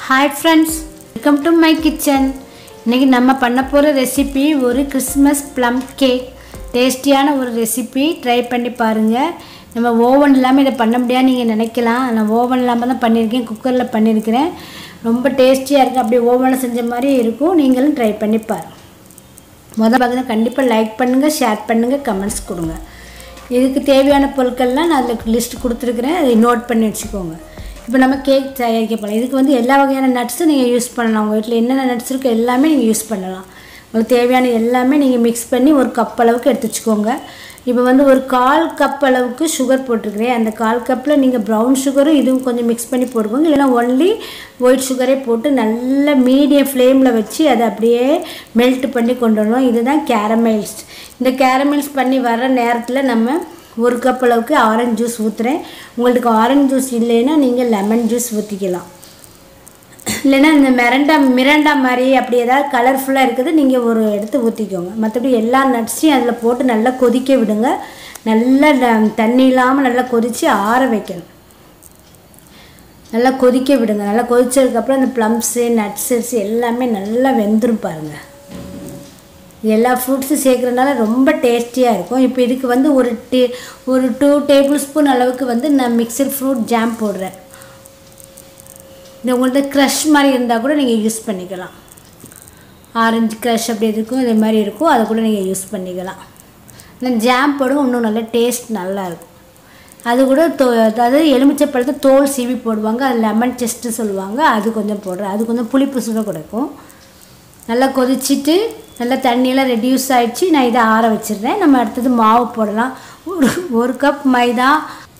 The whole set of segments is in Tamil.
Hi friends, welcome to my kitchen. இன்னைக்கு நம்ம பண்ண போற ரெசிபி ஒரு கிறிஸ்மஸ் plum cake. டேஸ்டியான ஒரு ரெசிபி ட்ரை பண்ணி பாருங்க. நம்ம ஓவன் இல்லாம இத பண்ண முடியாது நீங்க நினைக்கலாம். நான் ஓவன் இல்லாம தான் பண்ணிருக்கேன், குக்கர்ல பண்ணிருக்கேன். ரொம்ப டேஸ்டியா இருக்கு. அப்படியே ஓவன்ல செஞ்ச மாதிரி இருக்கும். நீங்களும் ட்ரை பண்ணி பாருங்க. முதல்ல கண்டிப்பா லைக் பண்ணுங்க, ஷேர் பண்ணுங்க, கமெண்ட்ஸ் கொடுங்க. இதுக்கு தேவையான பொருட்கள்லாம் நான் அதுல லிஸ்ட் கொடுத்திருக்கேன். அதை நோட் பண்ணி வெச்சுக்கோங்க. இப்போ நம்ம கேக் தயாரிக்க போறோம். இதுக்கு வந்து எல்லா வகையான நட்ஸ் நீங்க யூஸ் பண்ணலாம். உங்க வீட்ல என்னென்ன நட்ஸ் இருக்கோ எல்லாமே நீங்க யூஸ் பண்ணலாம். உங்களுக்கு தேவையான எல்லாமே நீங்க mix பண்ணி ஒரு கப் அளவுக்கு எடுத்து வெச்சுக்கோங்க. இப்போ வந்து ஒரு 1/4 கப் அளவுக்கு sugar போட்டுக்கிறேன். அந்த 1/4 கப்ல நீங்க brown sugar இதுவும் கொஞ்சம் mix பண்ணி போடுங்க. இல்லனா only white sugar போட்டு நல்ல மீடியம் ஃப்ளேம்ல வச்சு அதை அப்படியே மெல்ட் பண்ணி கொண்டு வரணும். இதுதான் caramels. இந்த caramels பண்ணி வர நேரத்துல நம்ம ஒரு கப் அளவுக்கு ஆரஞ்சு ஜூஸ் ஊத்துறேன். உங்களுக்கு ஆரஞ்சு ஜூஸ் இல்லைனா நீங்க லெமன் ஜூஸ் ஊத்திக்கலாம். இல்லனா இந்த மிரண்டா மாதிரி அப்படி ஏதாவது கலர்ஃபுல்லா இருக்குது நீங்க ஒரு எடுத்து ஊத்திக்கோங்க. மத்தபடி எல்லா நட்ஸையும் அதுல போட்டு நல்லா கொதிக்க விடுங்க. நல்லா தண்ணி இல்லாம நல்லா கொதிச்சு ஆற வைக்கணும். நல்லா கொதிக்க விடுங்க. நல்லா கொதிச்சதுக்கு அப்புறம் அந்த plums, nuts எல்லாமே நல்லா வெந்துரும் பாருங்க. எல்லா ஃப்ரூட்ஸ் சேர்க்கறனால ரொம்ப டேஸ்டியா இருக்கும். இப்போ இதுக்கு வந்து ஒரு 2 டேபிள்ஸ்பூன் அளவுக்கு வந்து நான் மிக்ஸ்டு ஃப்ரூட் ஜாம் போடுறேன். இது உங்களுக்கு கிரஷ் மாதிரி இருந்தா கூட நீங்க யூஸ் பண்ணிக்கலாம். ஆரஞ்சு கிரஷ் அப்படி இருக்கும், இதே மாதிரி இருக்கும். அத கூட நீங்க யூஸ் பண்ணிக்கலாம். நான் ஜாம் போடுங்க இன்னும் நல்ல டேஸ்ட் நல்லா இருக்கும். அது கூட அதாவது எலுமிச்சை பழத்தை தோல் சீவி போடுவாங்க. அது லெமன் ஜெஸ்ட் சொல்லுவாங்க. அது கொஞ்சம் போடுறேன். அது கொஞ்சம் புளிப்பு சுவை கொடுக்கும். நல்லா கொதிச்சிட்டு நல்லா தண்ணி எல்லாம் ரெடியூஸ் ஆயிடுச்சு. நான் இத ஆற வச்சிரேன். நம்ம அடுத்து மாவு போடலாம். ஒரு கப் மைதா,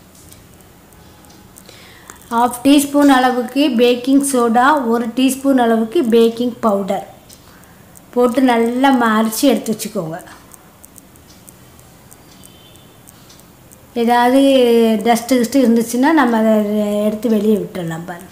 1/2 டீஸ்பூன் அளவுக்கு பேக்கிங் சோடா, 1 டீஸ்பூன் அளவுக்கு பேக்கிங் பவுடர் போட்டு நல்லா அரைச்சு எடுத்து வச்சுக்கோங்க. ஏதாவது டஸ்ட் இருந்துச்சுன்னா நம்ம அதை எடுத்து வெளியே விட்டுறலாம் பாருங்க.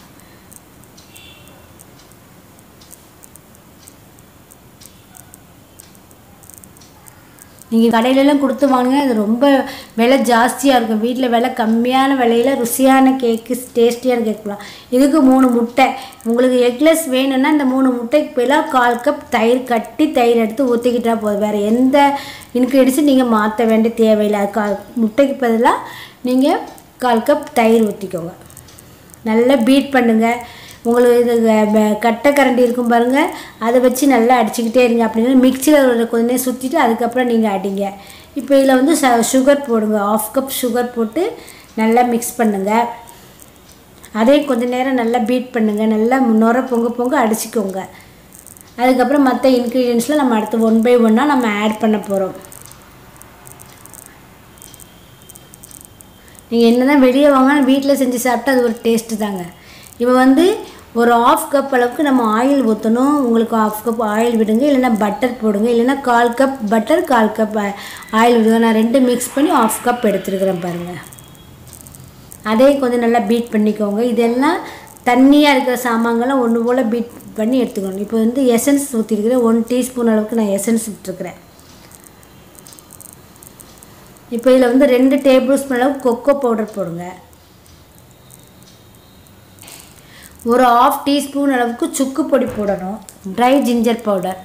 நீங்க கடையில எல்லாம் கொடுத்து வாங்குங்க. அது ரொம்ப விலை ஜாஸ்தியா இருக்கும். வீட்ல விலை கம்மியான விலையில ருசியான கேக் டேஸ்டியான கேக் பண்ணலாம். இதுக்கு 3 முட்டை. உங்களுக்கு எக்லெஸ் வேணும்னா இந்த 3 முட்டைக்கு பதிலா 1/4 கப் தயிர் கட்டி தயிர் எடுத்து ஊத்திக்கிட்டா போதும். வேற எந்த இன்கிரிடியன்ட்ஸ் நீங்க மாத்த வேண்டிய தேவையில்லை. முட்டைக்கு பதிலா நீங்க 1/4 கப் தயிர் ஊத்திக்கோங்க. நல்லா பீட் பண்ணுங்க. உங்களுக்கு இது கட்டை கரண்டி இருக்கும் பாருங்க. அதை வச்சு நல்லா அடிச்சிட்டே இருங்க. அப்படினா மிக்ஸில கொஞ்ச நேரம் சுத்திட்டு அதுக்கு அப்புறம் நீங்க அடிங்க. இப்போ இதல வந்து sugar போடுங்க. 1/2 கப் sugar போட்டு நல்லா mix பண்ணுங்க. அதே கொஞ்ச நேரம் நல்லா பீட் பண்ணுங்க. நல்லா நொர பொங்க அடிச்சிக்கோங்க. அதுக்கு அப்புறம் மத்த இன்கிரிடியன்ட்ஸ்ல நம்ம அடுத்து 1 by 1 நம்ம ஆட் பண்ண போறோம். நீங்க என்னதான் வெளிய வாங்குனா வீட்ல செஞ்சு சாப்பிட்டா அது ஒரு டேஸ்ட் தாங்க. இப்போ வந்து ஒரு 1/2 கப் அளவுக்கு நம்ம ஆயில் ஊத்தணும். உங்களுக்கு 1/2 கப் ஆயில் விடுங்க. இல்லனா பட்டர் போடுங்க. இல்லனா 1/4 கப் பட்டர் 1/4 கப் ஆயில் விடுங்க. நான் ரெண்டு mix பண்ணி 1/2 கப் எடுத்துக்கிறேன் பாருங்க. அதே கொஞ்சம் நல்லா பீட் பண்ணிக்கோங்க. இதெல்லாம் தண்ணியா இருக்கிற சாமான்களை ஒண்ணு போல பீட் பண்ணி எடுத்துக்கணும். இப்போ வந்து எசன்ஸ் ஊத்திக்கிறேன். 1 டீஸ்பூன் அளவுக்கு நான் எசன்ஸ் விட்டுக்கிறேன். இப்போ இதல வந்து 2 டேபிள்ஸ்பூன் அளவுக்கு கோகோ பவுடர் போடுங்க. ஒரு 1/2 டீஸ்பூன் அளவுக்கு சுக்கு பொடி போடணும். Dry ginger powder.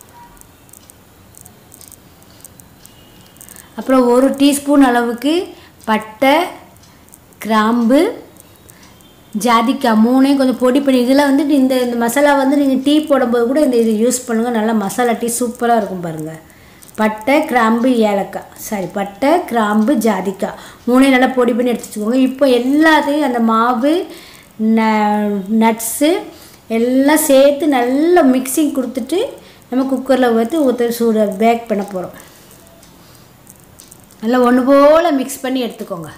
அப்புறம் 1 டீஸ்பூன் அளவுக்கு பட்டை, கிராம்பு, ஜாதிக்காய் மூணையும் கொஞ்சம் பொடி பண்ணி இதல வந்து இந்த மசாலா வந்து நீங்க டீ போடும்போது கூட இத யூஸ் பண்ணுங்க. நல்ல மசாலா டீ சூப்பரா இருக்கும் பாருங்க. பட்டை, கிராம்பு, ஏலக்காய். பட்டை, கிராம்பு, ஜாதிக்காய் மூணையும் நல்லா பொடி பண்ணி எடுத்து வச்சுக்கோங்க. இப்போ எல்லாத்தையும் அந்த மாவு நட்ஸ் எல்லாம் சேர்த்து நல்லா மிக்சிங் கொடுத்துட்டு நம்ம குக்கர்ல ஊத்தி சூட பேக் பண்ண போறோம். நல்லா ஒண்ணு போல mix பண்ணி எடுத்துக்கோங்க.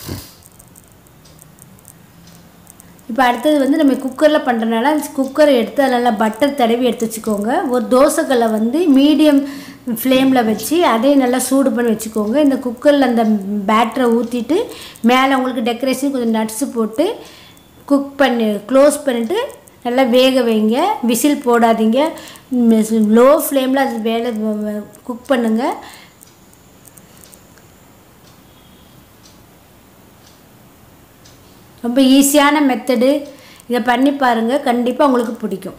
இப்போ அடுத்து வந்து நம்ம குக்கர்ல பண்றனால குக்கரை எடுத்து நல்லா பட்டர் தடவி எடுத்து வச்சுக்கோங்க. ஒரு தோசைக்கல்லை வந்து மீடியம் ஃப்ளேம்ல வச்சு அதை நல்லா சூடு பண்ணி வச்சுக்கோங்க. இந்த குக்கர்ல அந்த பேட்டரை ஊத்திட்டு மேலே உங்களுக்கு டெக்கரேஷன் கொஞ்சம் நட்ஸ் போட்டு குக் பண்ணி க்ளோஸ் பண்ணிட்டு நல்லா வேக வைங்க. விசில் போடாதீங்க. லோ ஃப்ளேம்ல அது வேலை குக் பண்ணுங்க. ரொம்ப ஈஸியான மெத்தட். இதை பண்ணி பாருங்கள், கண்டிப்பாக உங்களுக்கு பிடிக்கும்.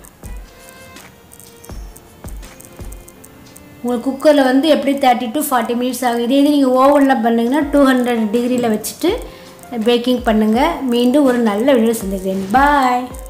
உங்களுக்கு குக்கரில் வந்து எப்படி 30 to 40 மினிட்ஸ் ஆகும். இதே இது நீங்கள் ஓவனில் பண்ணிங்கன்னா 200 டிகிரியில் வச்சுட்டு பேக்கிங் பண்ணுங்கள். மீண்டும் ஒரு நல்ல வீடியோ சந்திக்கிறேன். பாய்.